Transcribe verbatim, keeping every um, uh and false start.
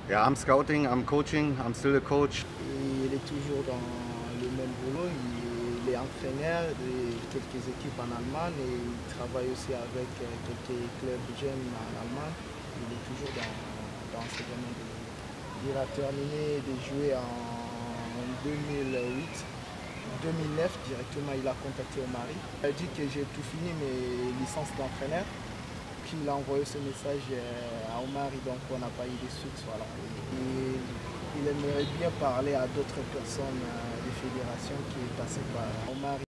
Yeah, I'm scouting, I'm coaching, I'm still a coach. Et il est toujours dans le même boulot. Il est entraîneur de quelques équipes en Allemagne et il travaille aussi avec quelques clubs jeunes en Allemagne. Il est toujours dans, dans ce domaine. Il a terminé de jouer en deux mille huit. deux mille neuf, directement, il a contacté Omar. Il a dit que j'ai tout fini mes licences d'entraîneur. Puis il a envoyé ce message à Omar, donc on n'a pas eu de suite. Voilà. Et il aimerait bien parler à d'autres personnes des fédérations qui est passé par Omar.